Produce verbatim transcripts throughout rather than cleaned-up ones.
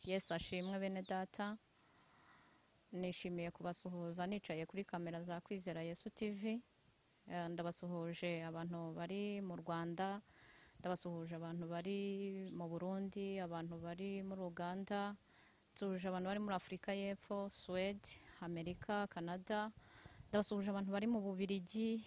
Yesu ashimwe bene data. Nishimiye kubasuhuza nicaye kuri kamera za Kwizera Yesu T V. Ndabasuhuje abantu bari mu Rwanda, ndabasuhuje abantu bari mu Burundi, abantu bari muri Uganda, ndabasuhuje abantu bari muri Afrika y'Epfo, Sweden, Amerika, Canada, ndabasuhuje abantu bari mu Bubiligi,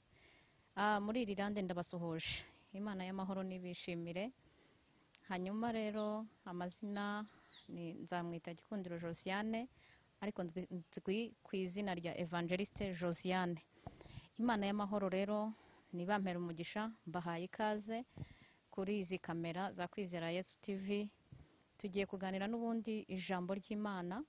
ah muri Irlande ndabasuhuje. Imana y'amahoro nibishimire. Hanyuma rero amazina ni nzamwita Gikundiro Josiane, ariko nzwi ku izina rya Evangeliste Josiane. Imana y'amahoro rero nibampera umugisha, mbahaye ikaze kuri izi kamera za Kwizera Yesu T V. Tugiye kuganira n'ubundi ijambo ry'Imana,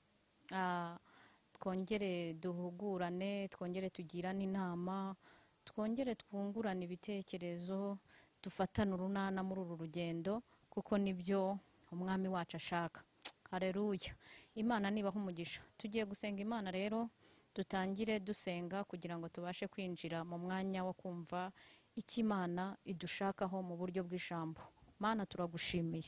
ah twongere duhugurane, twongere tugirane inama, twongere twungurane ibitekerezo, dufatane urunana muri uru rugendo, kuko nibyo umwami wacu ashaka. Haleluya. Imana nibaho umugisha. Tugiye gusenga Imana rero, dutangire dusenga kugira ngo tubashe kwinjira mu mwanya wo kumva icyo Imana idushakaho mu buryo bw'ijambo. Mana turagushimiye.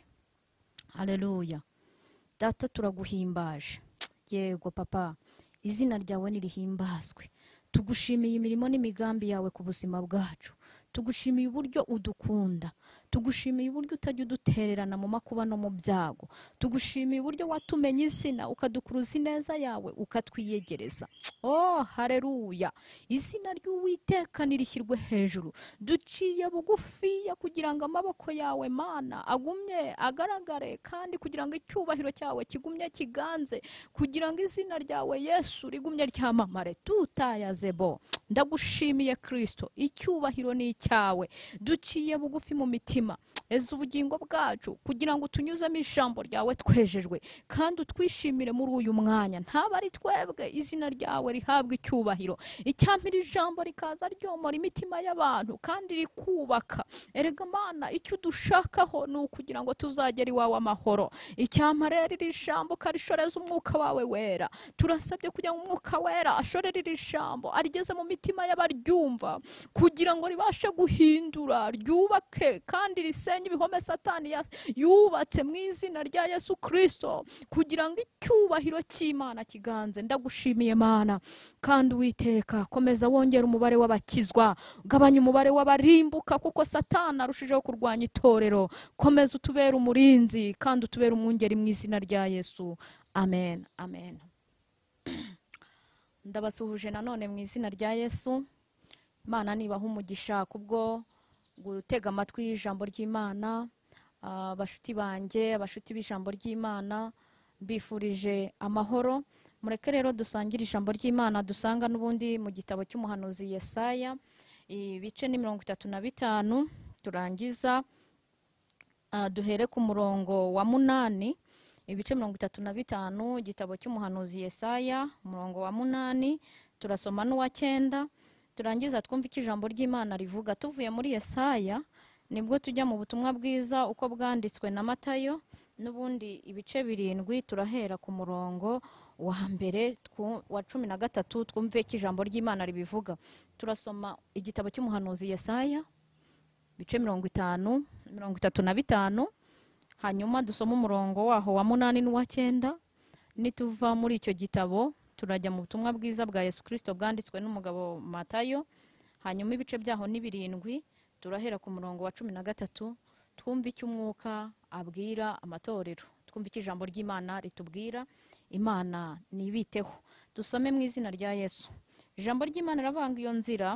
Haleluya. Data turaguhimbaje. Yego papa, izina ryawe nirihimbazwe. Tugushimiye imirimo n'imigambi yawe ku buzima bwacu. Tugushimiye uburyo udukunda, tugushimiye uburyo utajya udutererana mu makuba no mu byago, tugushimiye uburyo watumenye izina ukadukuruza ineza yawe ukatwiyegereza. Oh haleluya. Izina ry'Uwiteka nirishyirwe hejuru. Duciye bugufiya kugira ngo amaboko yawe Mana agumye agaragare, kandi kugira ngo icyubahiro cyawe kigumye kiganze, kugira ngo izina ryawe Yesu rigumye ryamamare tutayazebo. Ndagushimiye Kristo, icyubahiro ni cyawe. Duciye bugufi mu mitima, eza ubugingo bwacu kugira ngo tunyuzemo ijambo ryawe twejejwe, kandi utwishimire muri uyu mwanya. Ntaba ari twebwe, izina ryawe rihabwa icyubahiro. Icyampira ijambo rikaza ryomora imitima y'abantu kandi rikubaka. Erega Mana, icyo dushakaho ni ukugira ngo tuzagere iwawe amahoro. Icyampa rero iri jambo karishoreza umwuka wawe wera. Turasabye kugira ngo umwuka wera ashorere iri jambo arigeze mu mitima y'abaryumva, kugira ngo ribashe guhindura, ryubake kandi risenye ibihome Satani yubatse mu izina rya Yesu Kristo, kugira ngo icyubahiro cy'Imana kiganze. Ndagushimiye Mana, kandi Uwiteka komeza wongera umubare w'abakizwa, gabanya umubare w'abarimbuka, kuko Satani arushijeho kurwanya itorero. Komeza utubere umurinzi kandi utubere umwungeri mu izina rya Yesu. Amen. Amen. Ndabasuhuje nanone mu izina rya Yesu. Imana nibaho umugisha kubwo gutega amatwi y'ijambo ry'Imana. Abashuti banjye, abashuti b'ijambo ry'Imana, bifurije amahoro. Mureke rero dusangire ijambo ry'Imana dusanga n'ubundi mu gitabo cy'umuhanuzi Yesaya, ibice ni mirongo itatu na bitanu. Turangiza uh, duhere ku murongo wa munani, ibice mirongo itatu na bitanu, igitabo cy'umuhanuzi Yesaya, umurongo wa munani, turasoma n'uwa cyenda. Turangiza twumva icyo ijambo ry'Imana rivuga. Tuvuye muri Yesaya nibwo tujya mu butumwa bwiza uko bwanditswe na Matayo, n'ubundi ibice birindwi. Turahera ku murongo wa mbere wa cumi na gatatu, twumve icyo ijambo ry'Imana ribivuga. Turasoma igitabo cy'umuhanuzi Yesaya, ibice mirongo itanu, mirongo itatu na bitanu, hanyuma dusoma umurongo waho wa munani n'uwa cyenda. Nituva muri icyo gitabo turajya mu butumwa bwiza bwa Yesu Kristo bwanditswe n'umugabo Matayo, hanyuma ibice byaho ni birindwi. Turahera ku murongo wa cumi na gatatu, twumva icyo umwuka abwira amatorero, twumva icyo ijambo ry'Imana ritubwira. Imana nibiteho. Dusome mu izina rya Yesu. Ijambo ry'Imana ravanga iyo nzira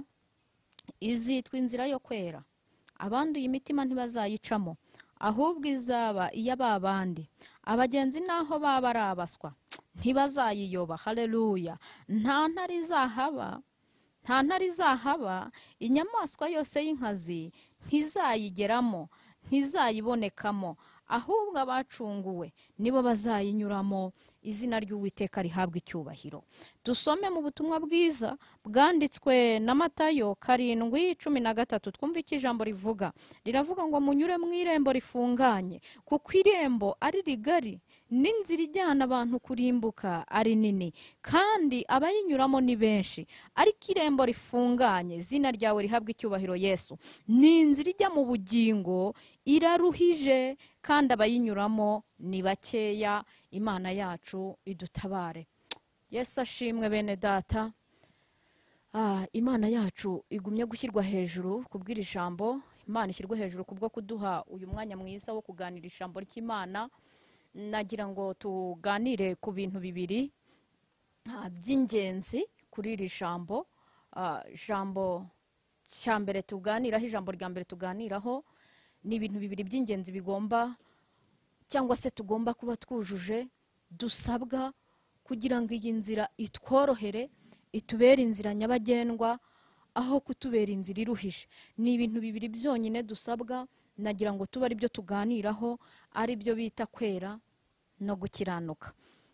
izitwa inzira yo kwera, abanduye imitima ntibazayicamo, ahubwo izaba iy'ababandi. Abagenzi naho baba ari abaswa ntibazayiyoba. Haleluya. Nta ntare izahaba, nta ntare izahaba, inyamaswa yose y'inkazi ntizayigeramo, ntizayibonekamo, ahubwo abacunguwe nibo bazayinyuramo. Izina ry'Uwiteka rihabwa icyubahiro. Dusome mu butumwa bwiza bwanditswe na Matayo karindwi cumi na gatatu, twumve icyo ijambo rivuga. Riravuga ngo munyure mu irembo rifunganye, kuko irembo ari rigari n'inzira ijyana abantu kurimbuka ari nini, kandi abayinyuramo ni benshi. Ariko irembo rifunganye, izina ryawe rihabwa icyubahiro Yesu, ni inzira ijya mu bugingo, iraruhije kandi abayinyuramo ni bakeya. Imana yacu idutabare. Yesu ashimwe bene data. Ah, Imana yacu igumye gushyirwa hejuru kubwira ijambo. Imana ishyirwa hejuru kubwo kuduha uyu mwanya mwiza wo kuganira ijambo ry'Imana. Nagira ngo tuganire ku bintu bibiri ah, by'ingenzi kuri iri jambo. Ah, jambo cya mbere tuganiraho, ijambo rya mbere tuganiraho ni ibintu bibiri by'ingenzi bigomba cyangwa se tugomba kuba twujuje, dusabwa kugira ngo iyi nzira itworohere, itubere inzira nyabagendwa aho kutubera inzira iruhije. Ni ibintu bibiri byonyine dusabwa, nagira ngo tuba ari byo tuganiraho, ari byo bita kwera no gukiranuka.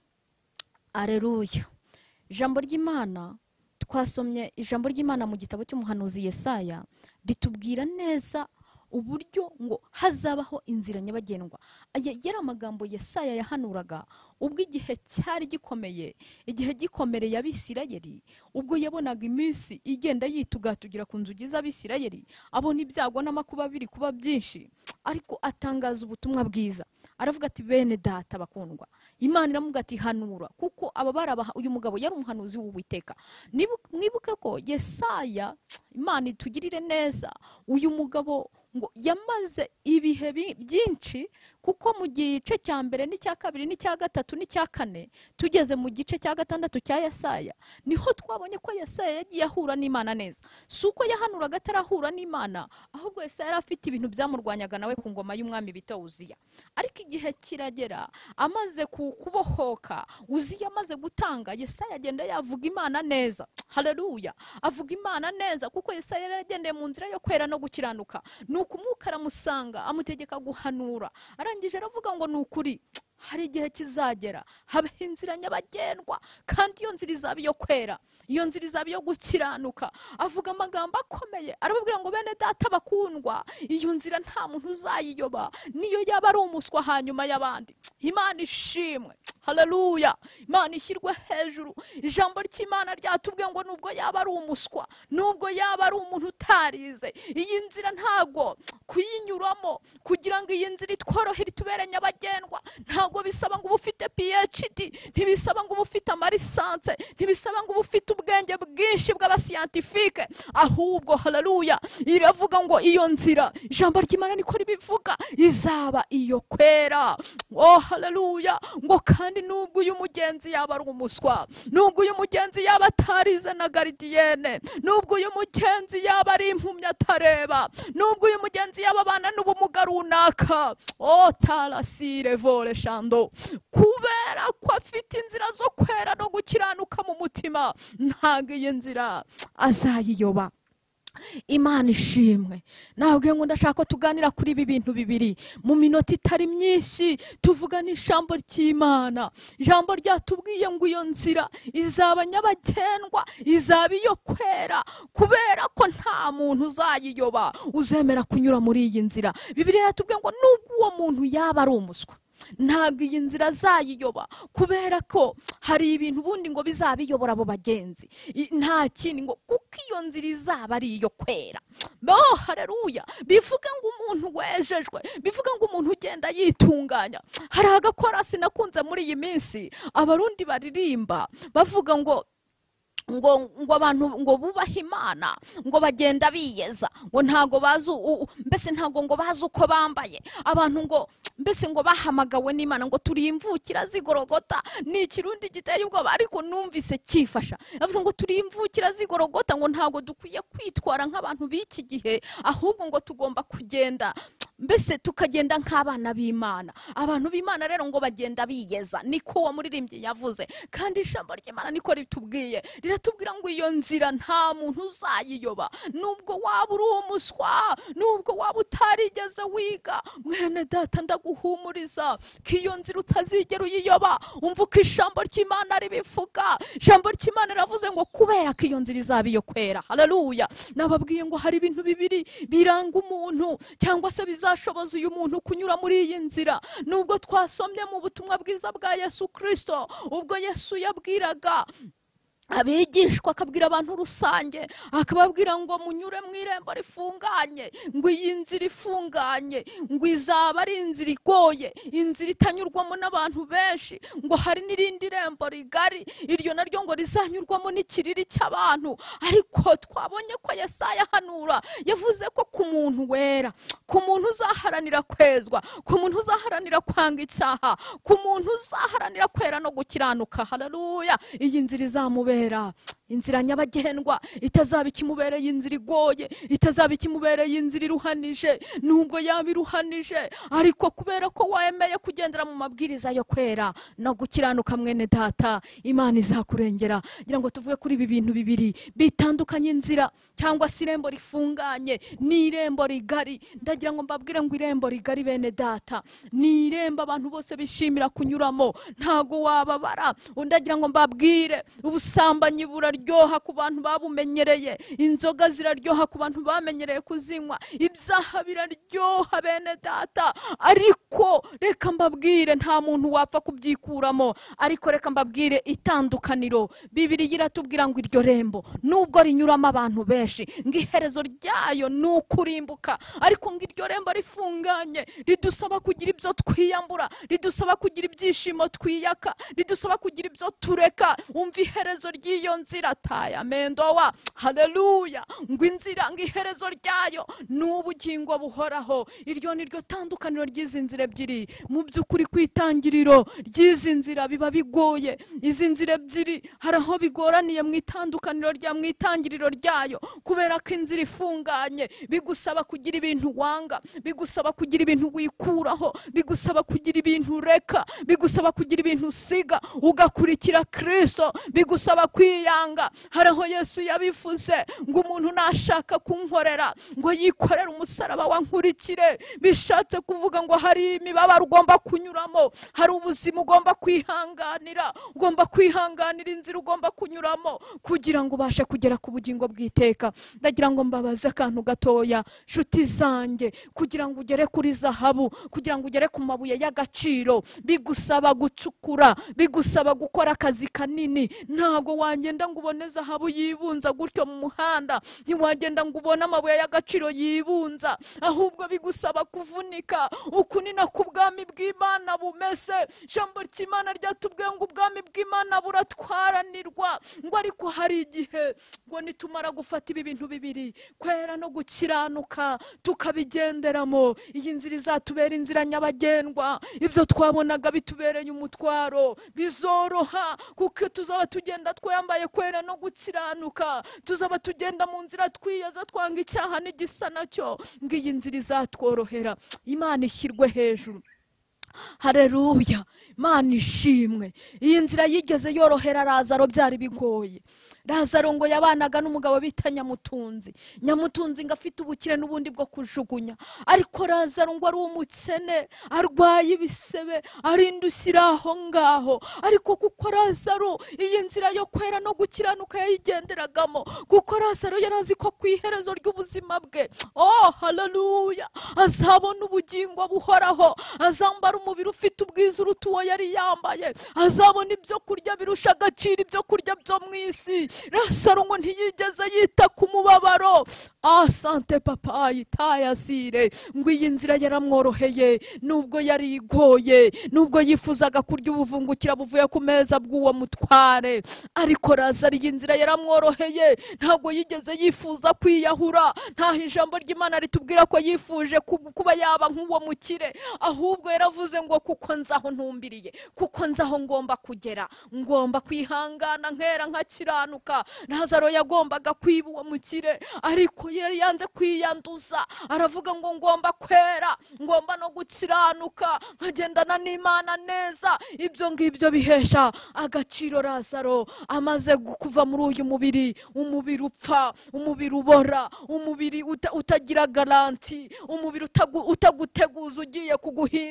Aleluya. Ijambo ry'Imana, twasomye ijambo ry'Imana mu gitabo cy'umuhanuzi Yesaya, ritubwira neza uburyo ngo hazabaho inzira nyabagendwa. Aya yari amagambo Yesaya yahanuraga ubwo igihe cyari gikomeye, igihe gikomereye Abisirayeli, ubwo yabonaga iminsi igenda yitugatugira ku nzugi z'Abisirayeli, abona ibyago n'amakuba biri kuba byinshi, ariko atangaza ubutumwa bwiza. Aravuga ati bene data bakundwa, Imana iramuga ati hanura, kuko aba barabaha. Uyu mugabo yari umuhanuzi w'Uwiteka. Mwibuke ko Yesaya, Imana itugirire neza, uyu mugabo ngo yamaze ibihe byinshi, kuko mu gice cya mbere n'icya kabiri n'icya gatatu n'icya kane, tugeze mu gice cya gatandatu cya Yesaya, niho twabonye ko Yesaya yagiye ahura n'Imana neza. Si uko yahanuraga atarahura n'Imana, ahubwo Yesaya yari afite ibintu byamurwanyaga nawe ku ngoma y'umwami bita Uziya. Ariko igihe kiragera, amaze kubohoka, Uziya amaze gutanga, Yesaya agenda yavuga Imana neza. Haleluya. Avuga Imana neza, kuko Yesaya yaragendeye mu nzira yo kwera no gukiranuka. Nuko Umwuka aramusanga, amutegeka guhanura. Arangije aravuga ngo nukuri hari igihe kizagera habeho inzira nyabagendwa, kandi iyo nzira izaba iyo kwera, iyo nzira izaba iyo gukiranuka. Avuga amagambo akomeye, arababwira ngo bene data bakundwa, iyo nzira nta muntu uzayiyoba, niyo yaba ari umuswa hanyuma y'abandi. Imana ishimwe. Haleluya. Imana ishyirwe hejuru. Ijambo ry'Imana ryatubwiye ngo nubwo yaba ari umuswa, nubwo yaba ari umuntu utarize, iyi nzira ntago kuyinyuramo kugira ngo iyi nzira itworohere itubere nyabagendwa, ntago bisaba ngo ufite P H D, ntibisaba ngo ufite amarisanse, ntibisaba ngo ufite ubwenge bwinshi bw'abasiyantifike, ahubwo haleluya, iravuga ngo iyo nzira, ijambo ry'Imana niko ribivuga, izaba iyo kwera. Oh haleluya. Ngo kandi nubwo uyu mugenzi yaba ari umuswa, nubwo uyu mugenzi yaba atarize na garidiyene, nubwo uyu mugenzi yaba ari impumyi atareba, nubwo uyu mugenzi yaba abana n'ubumuga runaka, oh tarasire vole shando, kubera ko afite inzira zo kwera no gukiranuka mu mutima, ntago iyi nzira azayiyoba. Imana ishimwe. Nabwiye ngo ndashaka ko tuganira kuri ibi bintu bibiri mu minota itari myinshi, tuvuga n'ijambo ry'Imana. Ijambo ryatubwiye ngo iyo nzira izaba nyabagendwa, izaba iyo kwera, kubera ko nta muntu uzayiyoba uzemera kunyura muri iyi nzira. Bibiliya yatubwiye ngo nubwo uwo muntu yaba ari umuswa, ntabwo iyi nzira azayiyoba, kubera ko hari ibintu bundi ngo bizabiyobora abo bagenzi. Nta kindi ngo kuko iyo nzira izaba ari iyo kwera. Oh haleluya. Bivuga ngo umuntu wejejwe, bivuga ngo umuntu ugenda yitunganya. Hari agakorasi nakunze muri iyi minsi, abarundi baririmba bavuga ngo ngo ngo abantu ngo bubaha Imana, ngo bagenda biyeza, ngo ntago bazu, mbese ntago ngo bazu uko bambaye. Abantu ngo mbese ngo bahamagawe n'Imana, ngo turi imvukira z'Igorogota. Ni ikirundi giteye ubwoba, ariko numvise kifasha. Yavuze ngo turi imvukira z'Igorogota, ngo ntago dukwiye kwitwara nk'abantu b'iki gihe, ahubwo ngo tugomba kugenda, mbese tukagenda nk'abana b'Imana. Abantu b'Imana rero ngo bagenda biyeza, niko uwo muririmbyi yavuze. Kandi ijambo ry'Imana niko ritubwiye, riratubwira ngo iyo nzira nta muntu uzayiyoba, nubwo waba uri umuswa, nubwo waba utarigeze wiga. Mwene data ndaguhumuriza ko iyo nzira utazigera uyiyoba. Umva uko ijambo ry'Imana ribivuga. Ijambo ry'Imana riravuze ngo kubera ko iyo nzira izaba iyo kwera. Haleluya. Nababwiye ngo hari ibintu bibiri biranga umuntu, cyangwa se bizashoboza uyu muntu kunyura muri iyi nzira. Nubwo twasomye mu butumwa bwiza bwa Yesu Kristo, ubwo Yesu yabwiraga abigishwa akabwira abantu rusange, akababwira ngo munyure mu irembo rifunganye, ngo iyi nzira ifunganye ngo izaba ari inzira igoye, inzira itanyurwamo n'abantu benshi, ngo hari n'irindi rembo rigari, iryo naryo ngo rizanyurwamo n'ikiriri cy'abantu. Ariko twabonye ko Yesaya hanura yavuze ko ku muntu wera, ku muntu uzaharanira kwezwa, ku muntu uzaharanira kwanga icyaha, ku muntu uzaharanira kwera no gukiranuka, haleluya, iyi nzira izamubera inzira nyabagendwa, itazaba ikimubereye inzira igoye, itazaba ikimubereye inzira iruhanije. Nubwo yaba iruhanije, ariko kubera ko wemeye kugendera mu mabwiriza yo kwera no gukiranuka, mwene data, Imana izakurengera. Ngira ngo tuvuge kuri ibi bintu bibiri bitandukanye, inzira cyangwa se irembo rifunganye n'irembo rigari. Ndagira ngo mbabwire ngo irembo rigari, bene data, ni irembo abantu bose bishimira kunyuramo, ntago wababara. Ndagira ngo mbabwire ubusambanyi buraryoha ku bantu babumenyereye, inzoga ziraryoha ku bantu bamenyereye kuzinywa, ibyaha biraryoha bene data, ariko reka mbabwire nta muntu wapfa kubyikuramo. Ariko reka mbabwire itandukaniro, Bibiliya iratubwira ngo iryo rembo nubwo rinyuramo abantu benshi, ngo iherezo ryayo ni ukurimbuka. Ariko ngo iryo rembo rifunganye ridusaba kugira ibyo twiyambura, ridusaba kugira ibyishimo twiyaka, ridusaba kugira ibyo tureka. Umva iherezo ry'iyo nzira, taya mendowa, haleluya, ngo inzira, ngo iherezo ryayo ni ubugingo buhoraho. Iryo ni ryo tandukaniro ry'izi nzira ebyiri. Mu by'ukuri kwitangiriro ry'izi nzira biba bigoye. Izi nzira ebyiri hari aho bigoraniye mu itandukaniro rya mu itangiriro ryayo, kubera ko inzira ifunganye bigusaba kugira ibintu wanga, bigusaba kugira ibintu wikuraho, bigusaba kugira ibintu ureka, bigusaba kugira ibintu usiga ugakurikira Kristo, bigusaba kwiyanga. Hari aho Yesu yabivuze ngo umuntu nashaka kunkorera ngo yikorere umusaraba wankurikire. Bishatse kuvuga ngo hari imibabaro ugomba kunyuramo, hari ubuzima ugomba kwihanganira, ugomba kwihanganira inzira ugomba kunyuramo kugira ngo ubashe kugera ku bugingo bw'iteka. Ndagira ngo mbabaze akantu gatoya, nshuti zanjye, kugira ngo ugere kuri zahabu, kugira ngo ugere ku mabuye y'agaciro, bigusaba gucukura, bigusaba gukora akazi kanini. Ntago wagenda ngo ubone zahabu yibunza gutyo mu muhanda, ntiwagenda ngo ubone amabuye y'agaciro yibunza, ahubwo bigusaba kuvunika. Uku ni nako ubwami bw'Imana bumeze. Ijambo ry'Imana ryatubwiye ngo ubwami bw'Imana buratwaranirwa, ngo ariko hari igihe ngo nitumara gufata ibi bintu bibiri, kwera no gukiranuka, tukabigenderamo, iyi nzira izatubera inzira nyabagendwa. Ibyo twabonaga bitubereye umutwaro bizoroha, kuko tuzaba tugenda twambaye kwera no gukiranuka, tuzaba tugenda mu nzira twiyeza, twanga icyaha n'igisa nacyo. Ngo iyi nzira izatworohera. Imana ishyirwe hejuru, haleluya, Imana ishimwe. Iyi nzira yigeze yorohera Lazaro, byari bigoye. Lazaro ngo yabanaga n'umugabo bita Nyamutunzi. Nyamutunzi ngo afite ubukire n'ubundi bwo kujugunya, ariko Lazaro ngo ari umukene, arwaye ibisebe, arindushyira aho ngaho. Ariko kuko Lazaro iyi nzira yo kwera no gukiranuka yayigenderagamo, kuko Lazaro yarazi ko ku iherezo ry'ubuzima bwe, oh haleluya, azabona ubugingo buhoraho, azambara umubiri ufite ubwiza uruta uwo yari yambaye, azabona ibyo kurya birusha agaciro ibyo kurya byo mu isi. Lazaro ngo ntiyigeze yita ku mubabaro. Ah, sante papa itayasire, ngo iyi nzira yaramworoheye nubwo yari igoye, nubwo yifuzaga kurya ubuvungukira buvuye ku meza bw'uwo mutware. Ariko Lazaro iyi nzira yaramworoheye, ntabwo yigeze yifuza kwiyahura. Ntaho ijambo ry'Imana ritubwira ko yifuje kuba yaba nk'uwo mukire, ahubwo yaravuze ngo kuko nzaho ntumbiriye, kuko nzaho ngomba kugera, ngomba kwihangana nkera nkakiranuka. Lazaro yagombaga kwiba uwo mukire, ariko yari yanze kwiyanduza. Aravuga ngo ngomba kwera, ngomba no gukiranuka, nkagendana n'Imana neza. Ibyo ngibyo bihesha agaciro Lazaro. Amaze kuva muri uyu mubiri, umubiri upfa, umubiri ubora, umubiri uta, utagira garanti, umubiri utagu, utaguteguza ugiye kuguhinduka,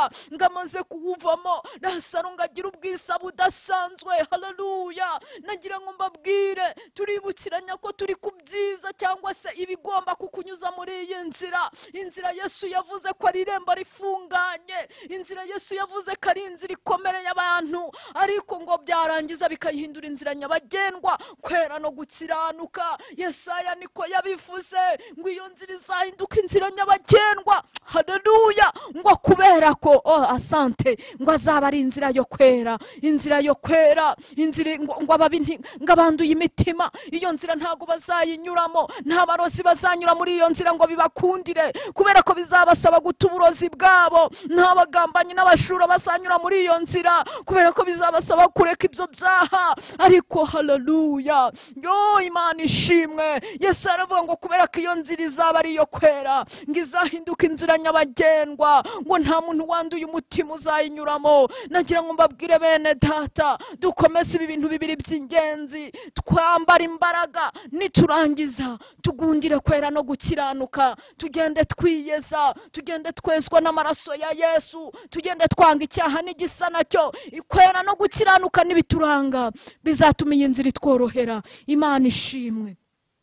haleluya, ngamaze kuwuvamo Lazaro ngagira ubwisa budasanzwe, haleluya. Nagira ngo mbabwire, turibukiranya ko turi ku byiza cyangwa se ibigomba kukunyuza muri iyi nzira. Inzira Yesu yavuze ko ari irembo rifunganye, inzira Yesu yavuze ko ari inzira ikomereye abantu, ariko ngo byarangiza bikayihindura inzira nyabagendwa, kwera no gukiranuka. Yesaya niko yabivuze, ngo iyo nzira izahinduka inzira nyabagendwa, haleluya, ngo kubera ko oh asante, ngo azaba ari inzira yo kwera, inzira yo kwera, inzira ngo ababi ngabanduye imitima, iyo nzira ntago bazayinyuramo, nta barozi bazanyura muri iyo nzira ngo bibakundire, kubera ko bizabasaba guta uburozi bwabo. Nta bagambanyi n'abashura bazanyura muri iyo nzira, kubera ko bizabasaba kureka ibyo byaha. Ariko haleluya, yo Imana ishimwe, Yesu aravuga ngo kubera ko iyo nzira izaba ari iyo kwera, ngo izahinduka inzira nyabagendwa, ngo nta muntu wanduye umutima uzayinyuramo. Nagira ngo mbabwire bene data, dukomeze ibi bintu bibiri by'ingenzi, twambara imbaraga, niturangiza tugundire kwera no gukiranuka, tugende twiyeza, tugende twezwa n'amaraso ya Yesu, tugende twanga icyaha n'igisa nacyo. Kwera no gukiranuka nibituranga, bizatuma iyi nzira itworohera. Imana ishimwe.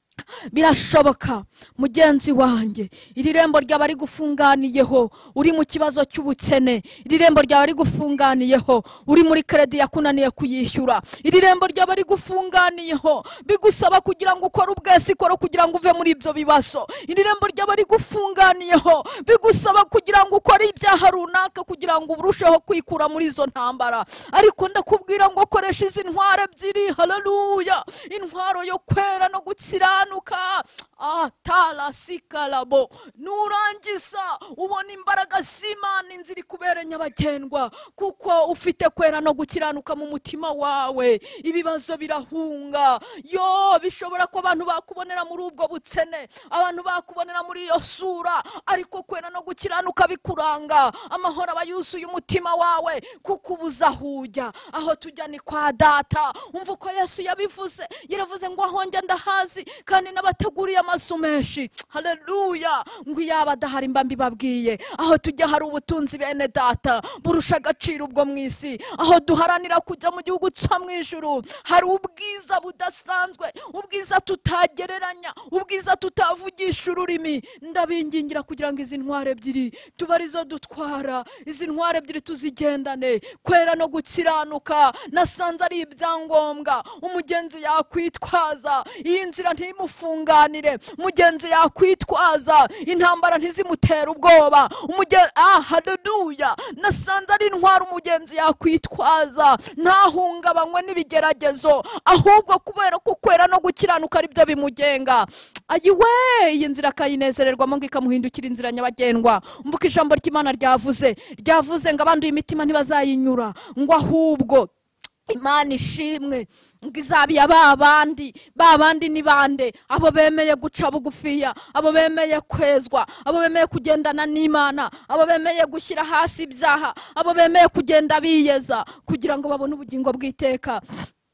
Birashoboka mugenzi wanjye, iri rembo ryaba ari gufunganiyeho uri mu kibazo cy'ubukene, iri rembo ryaba ari gufunganiyeho uri muri kredi yakunaniye kuyishyura, iri rembo ryaba ari gufunganiyeho bigusaba kugira ngo ukore ubwesikoro kugira ngo uve muri ibyo bibazo, iri rembo ryaba ari gufunganiyeho bigusaba kugira ngo ukore ibyaha runaka kugira ngo urusheho kwikura muri izo ntambara. Ariko ndakubwira ngo koresha izi ntwaro ebyiri, haleluya, intwaro yo kwera no gukiranuka. Ah, tala sikalabo, nurangiza ubona imbaraga z'Imana, inzira ikubere nyabagendwa, kuko ufite kwera no gukiranuka mu mutima wawe, ibibazo birahunga. Yo, bishobora ko abantu bakubonera muri ubwo bukene, abantu bakubonera muri iyo sura, ariko kwera no gukiranuka bikuranga, amahoro aba yuzuye umutima wawe, kuko ubuza hujya. Aho tujya ni kwa Data. Umva uko Yesu yabivuze, yaravuze ngo aho njya ndahazi, kandi n'abateguriye amazu menshi, haleluya, ngo yaba adahari mba mbibabwiye. Aho tujya hari ubutunzi bene data burusha agaciro ubwo mu isi, aho duharanira kujya mu gihugu cyo mu ijuru hari ubwiza budasanzwe, ubwiza tutagereranya, ubwiza tutavugisha ururimi. Ndabingingira kugira ngo izi ntware ebyiri tuba arizo dutwara, izi ntware ebyiri tuzigendane, kwera no gukiranuka. Nasanze ari ibyangombwa umugenzi yakwitwaza, iyi nzira ntimufunganire, mugenzi yakwitwaza, intambara ntizimutera ubwoba, umugenzi ah haleluya, nasanze ari intwaro umugenzi yakwitwaza, ntahungabanywe n'ibigeragezo, ahubwo kubera ko kwera no gukiranuka ari byo bimugenga. Ayiwe, iyi nzira akayinezererwamo ngo ikamuhindukira inzira nyabagendwa. Umvuka ijambo ry'Imana ryavuze, ryavuze ngo abanduye imitima ntibazayinyura, ngo ahubwo Imana ishimwe ngo izabiya babandi, babandi ni bande? Abo bemeye guca bugufiya, abo bemeye kwezwa, abo bemeye kugendana n'Imana, abo bemeye gushyira hasi ibyaha, abo bemeye kugenda biyeza kugira ngo babone ubugingo bw'iteka.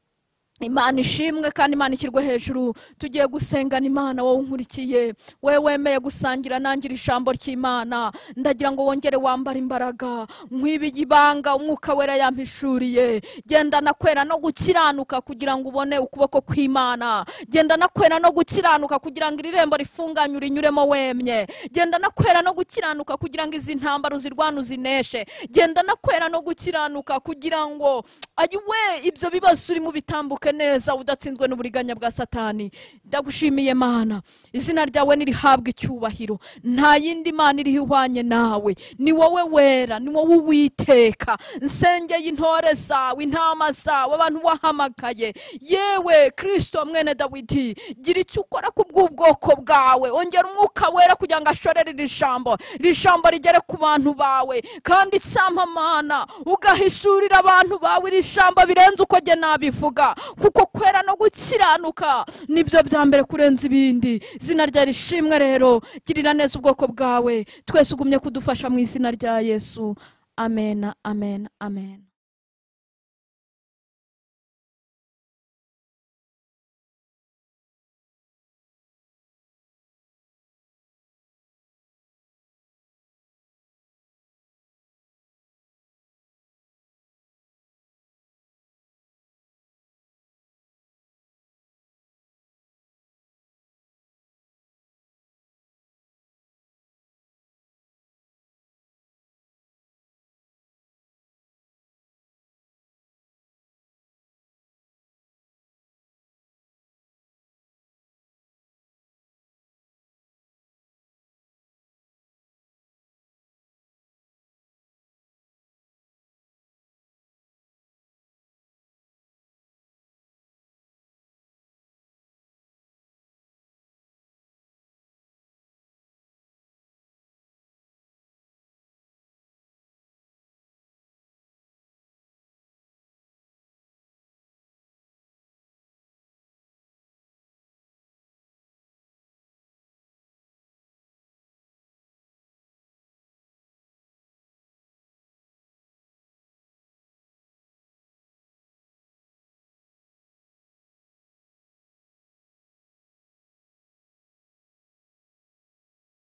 Imana ishimwe kandi Imana ishyirwe hejuru. Tugiye gusengana Imana. Wowe unkurikiye, wewe wemeye gusangira nangira ijambo ry'Imana, ndagira ngo wongere wambara imbaraga nk'ibiye ibanga umwuka wera yampishuriye. Genda na kwera no gukiranuka kugira ngo ubone ukuboko kw'Imana, genda na kwera no gukiranuka kugira ngo irembo rifunganye urinyuremo wemye, genda na kwera no gukiranuka kugira ngo izi ntambara uzirwane uzineshe, genda na kwera no gukiranuka kugira ngo ayiwe ibyo bibazo urimo bitambuke neza udatsinzwe n'uburiganya bwa Satani. Ndagushimiye Mana, izina ryawe nirihabwe icyubahiro. Nta yindi Mana iri ihwanye nawe, ni wowe wera, ni wowe Uwiteka. Nsengeye intore zawe, intama zawe, abantu wahamagaye, yewe Kristo mwene Dawidi, gira icyo ukora ku bw'ubwoko bwawe. Ongera umwuka wera kugira ngo ashorere iri jambo, iri jambo rigere ku bantu bawe, kandi cyampa Mana ugahishurira abantu bawe iri jambo birenze uko jye nabivuga, kuko kwera no gukiranuka nibyo bya mbere kurenza ibindi. Izina rya rishimwe rero, girira neza ubwoko bwawe, twese ugumye kudufasha mu izina rya Yesu. Amen, amen, amen.